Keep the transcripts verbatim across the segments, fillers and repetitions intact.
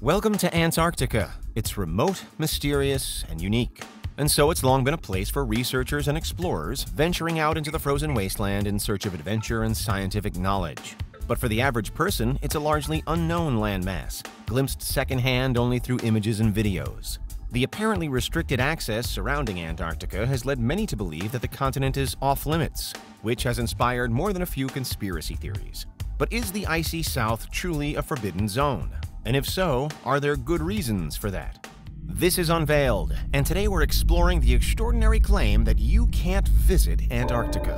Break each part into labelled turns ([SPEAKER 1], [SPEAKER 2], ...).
[SPEAKER 1] Welcome to Antarctica. It's remote, mysterious, and unique. And so it's long been a place for researchers and explorers venturing out into the frozen wasteland in search of adventure and scientific knowledge. But for the average person, it's a largely unknown landmass, glimpsed secondhand only through images and videos. The apparently restricted access surrounding Antarctica has led many to believe that the continent is off-limits, which has inspired more than a few conspiracy theories. But is the icy South truly a forbidden zone? And if so, are there good reasons for that? This is Unveiled, and today we're exploring the extraordinary claim that you can't visit Antarctica.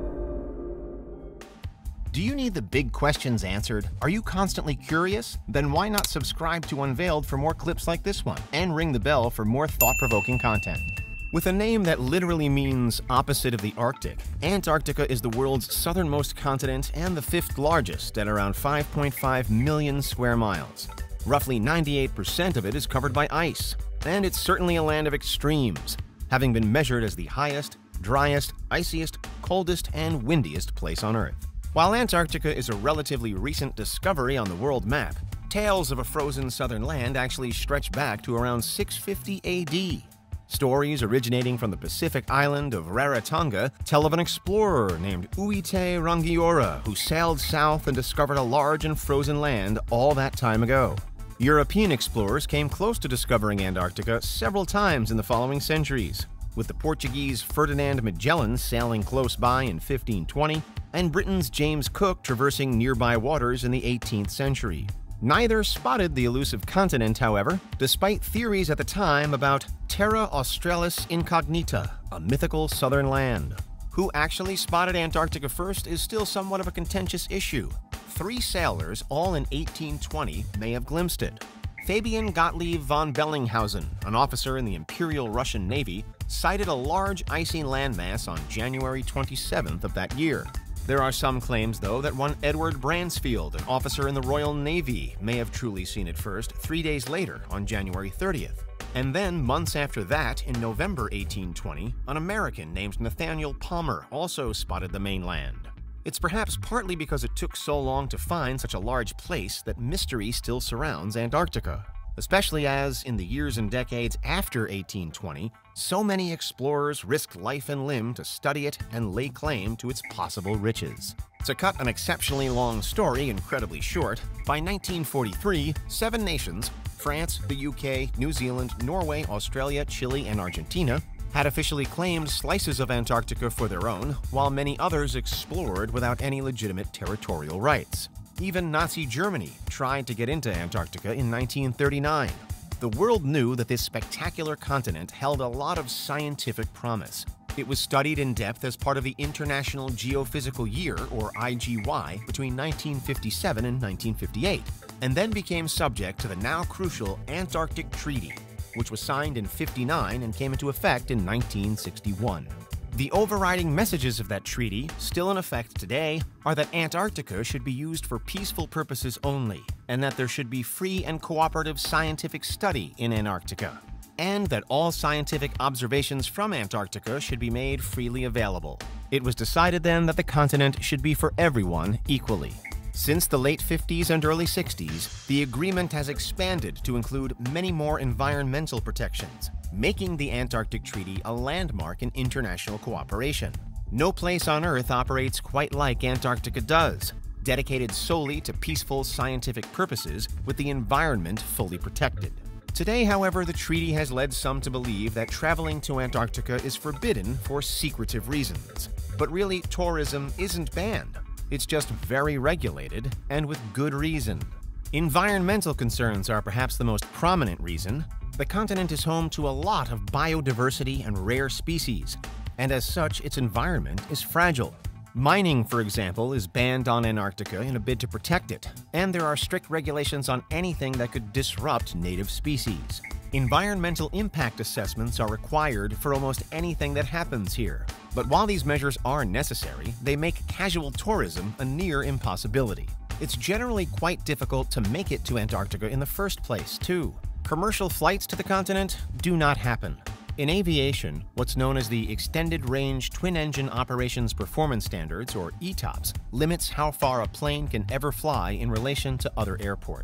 [SPEAKER 1] Do you need the big questions answered? Are you constantly curious? Then why not subscribe to Unveiled for more clips like this one, and ring the bell for more thought-provoking content. With a name that literally means opposite of the Arctic, Antarctica is the world's southernmost continent and the fifth largest at around five point five million square miles. Roughly ninety-eight percent of it is covered by ice, and it's certainly a land of extremes, having been measured as the highest, driest, iciest, coldest, and windiest place on Earth. While Antarctica is a relatively recent discovery on the world map, tales of a frozen southern land actually stretch back to around six fifty A D. Stories originating from the Pacific island of Rarotonga tell of an explorer named Uite Rangiora who sailed south and discovered a large and frozen land all that time ago. European explorers came close to discovering Antarctica several times in the following centuries, with the Portuguese Ferdinand Magellan sailing close by in fifteen twenty and Britain's James Cook traversing nearby waters in the eighteenth century. Neither spotted the elusive continent, however, despite theories at the time about Terra Australis Incognita, a mythical southern land. Who actually spotted Antarctica first is still somewhat of a contentious issue. Three sailors, all in eighteen twenty, may have glimpsed it. Fabian Gottlieb von Bellinghausen, an officer in the Imperial Russian Navy, sighted a large icy landmass on January twenty-seventh of that year. There are some claims, though, that one Edward Bransfield, an officer in the Royal Navy, may have truly seen it first three days later on January thirtieth. And then, months after that, in November eighteen twenty, an American named Nathaniel Palmer also spotted the mainland. It's perhaps partly because it took so long to find such a large place that mystery still surrounds Antarctica, especially as, in the years and decades after eighteen twenty, so many explorers risked life and limb to study it and lay claim to its possible riches. To cut an exceptionally long story incredibly short, by nineteen forty-three, seven nations, France, the U K, New Zealand, Norway, Australia, Chile, and Argentina, had officially claimed slices of Antarctica for their own, while many others explored without any legitimate territorial rights. Even Nazi Germany tried to get into Antarctica in nineteen thirty-nine. The world knew that this spectacular continent held a lot of scientific promise. It was studied in depth as part of the International Geophysical Year, or I G Y, between nineteen fifty-seven and nineteen fifty-eight, and then became subject to the now crucial Antarctic Treaty, which was signed in fifty-nine and came into effect in nineteen sixty-one. The overriding messages of that treaty, still in effect today, are that Antarctica should be used for peaceful purposes only, and that there should be free and cooperative scientific study in Antarctica, and that all scientific observations from Antarctica should be made freely available. It was decided then that the continent should be for everyone equally. Since the late fifties and early sixties, the agreement has expanded to include many more environmental protections, making the Antarctic Treaty a landmark in international cooperation. No place on Earth operates quite like Antarctica does, dedicated solely to peaceful scientific purposes with the environment fully protected. Today, however, the treaty has led some to believe that traveling to Antarctica is forbidden for secretive reasons. But really, tourism isn't banned. It's just very regulated, and with good reason. Environmental concerns are perhaps the most prominent reason. The continent is home to a lot of biodiversity and rare species, and as such, its environment is fragile. Mining, for example, is banned on Antarctica in a bid to protect it, and there are strict regulations on anything that could disrupt native species. Environmental impact assessments are required for almost anything that happens here. But while these measures are necessary, they make casual tourism a near impossibility. It's generally quite difficult to make it to Antarctica in the first place, too. Commercial flights to the continent do not happen. In aviation, what's known as the Extended Range Twin Engine Operations Performance Standards, or E TOPS, limits how far a plane can ever fly in relation to other airports.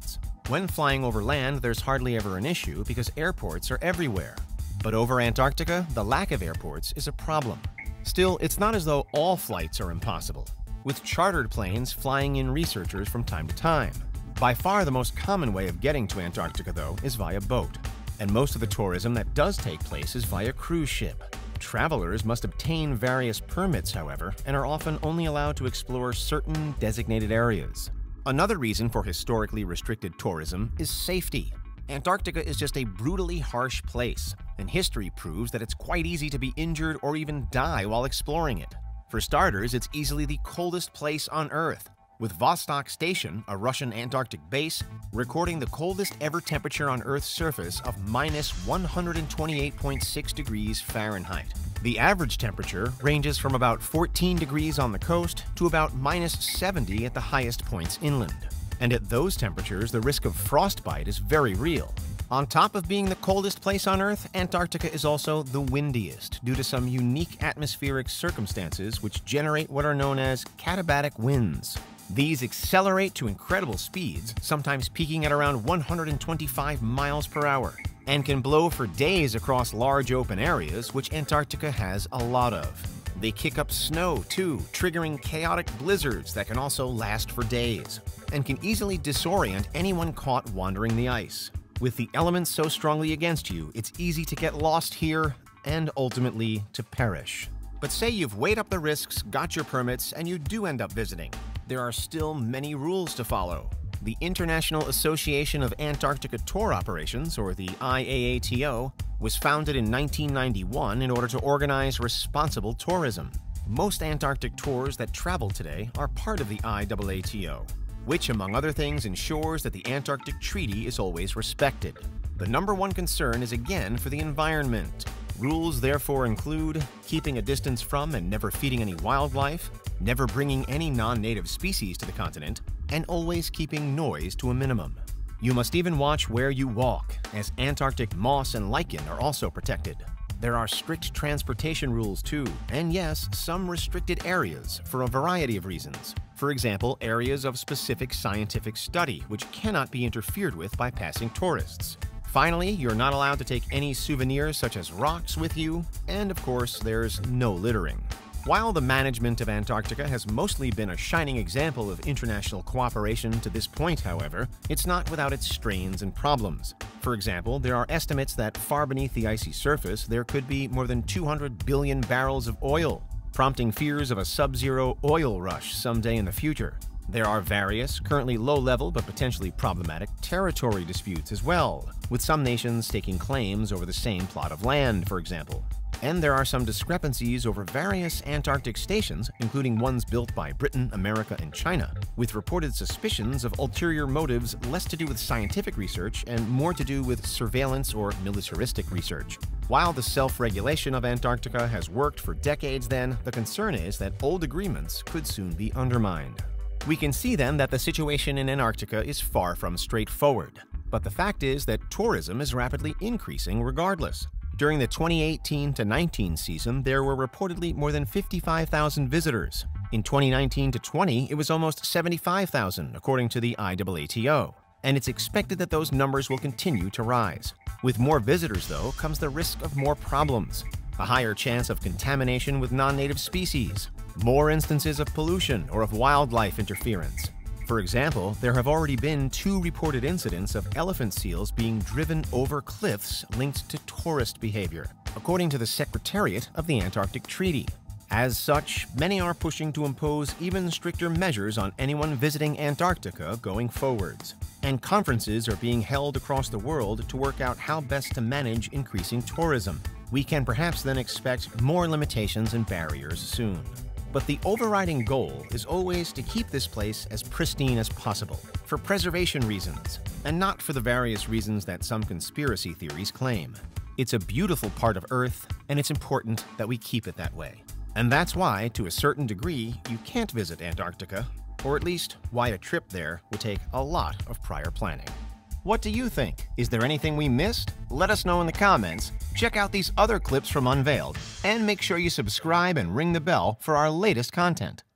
[SPEAKER 1] When flying over land, there's hardly ever an issue because airports are everywhere. But over Antarctica, the lack of airports is a problem. Still, it's not as though all flights are impossible, with chartered planes flying in researchers from time to time. By far the most common way of getting to Antarctica, though, is via boat. And most of the tourism that does take place is via cruise ship. Travelers must obtain various permits, however, and are often only allowed to explore certain designated areas. Another reason for historically restricted tourism is safety. Antarctica is just a brutally harsh place, and history proves that it's quite easy to be injured or even die while exploring it. For starters, it's easily the coldest place on Earth, with Vostok Station, a Russian Antarctic base, recording the coldest ever temperature on Earth's surface of minus one hundred twenty-eight point six degrees Fahrenheit. The average temperature ranges from about fourteen degrees on the coast to about minus seventy at the highest points inland. And at those temperatures, the risk of frostbite is very real. On top of being the coldest place on Earth, Antarctica is also the windiest due to some unique atmospheric circumstances which generate what are known as katabatic winds. These accelerate to incredible speeds, sometimes peaking at around one hundred twenty-five miles per hour, and can blow for days across large open areas, which Antarctica has a lot of. They kick up snow, too, triggering chaotic blizzards that can also last for days, and can easily disorient anyone caught wandering the ice. With the elements so strongly against you, it's easy to get lost here and ultimately to perish. But say you've weighed up the risks, got your permits, and you do end up visiting. There are still many rules to follow. The International Association of Antarctica Tour Operations, or the I A A T O, was founded in nineteen ninety-one in order to organize responsible tourism. Most Antarctic tours that travel today are part of the I A A T O, which, among other things, ensures that the Antarctic Treaty is always respected. The number one concern is again for the environment. Rules therefore include keeping a distance from and never feeding any wildlife, never bringing any non-native species to the continent, and always keeping noise to a minimum. You must even watch where you walk, as Antarctic moss and lichen are also protected. There are strict transportation rules too, and yes, some restricted areas for a variety of reasons. For example, areas of specific scientific study, which cannot be interfered with by passing tourists. Finally, you're not allowed to take any souvenirs such as rocks with you, and of course, there's no littering. While the management of Antarctica has mostly been a shining example of international cooperation to this point, however, it's not without its strains and problems. For example, there are estimates that far beneath the icy surface there could be more than two hundred billion barrels of oil, prompting fears of a sub-zero oil rush someday in the future. There are various, currently low-level but potentially problematic, territory disputes as well, with some nations staking claims over the same plot of land, for example. And there are some discrepancies over various Antarctic stations, including ones built by Britain, America, and China, with reported suspicions of ulterior motives less to do with scientific research and more to do with surveillance or militaristic research. While the self-regulation of Antarctica has worked for decades then, the concern is that old agreements could soon be undermined. We can see then that the situation in Antarctica is far from straightforward, but the fact is that tourism is rapidly increasing regardless. During the twenty eighteen to nineteen season, there were reportedly more than fifty-five thousand visitors. In twenty nineteen to twenty, it was almost seventy-five thousand, according to the I A A T O, and it's expected that those numbers will continue to rise. With more visitors, though, comes the risk of more problems. A higher chance of contamination with non-native species, more instances of pollution or of wildlife interference. For example, there have already been two reported incidents of elephant seals being driven over cliffs linked to tourist behavior, according to the Secretariat of the Antarctic Treaty. As such, many are pushing to impose even stricter measures on anyone visiting Antarctica going forwards. And conferences are being held across the world to work out how best to manage increasing tourism. We can perhaps then expect more limitations and barriers soon. But the overriding goal is always to keep this place as pristine as possible, for preservation reasons, and not for the various reasons that some conspiracy theories claim. It's a beautiful part of Earth, and it's important that we keep it that way. And that's why, to a certain degree, you can't visit Antarctica, or at least why a trip there would take a lot of prior planning. What do you think? Is there anything we missed? Let us know in the comments. Check out these other clips from Unveiled, and make sure you subscribe and ring the bell for our latest content.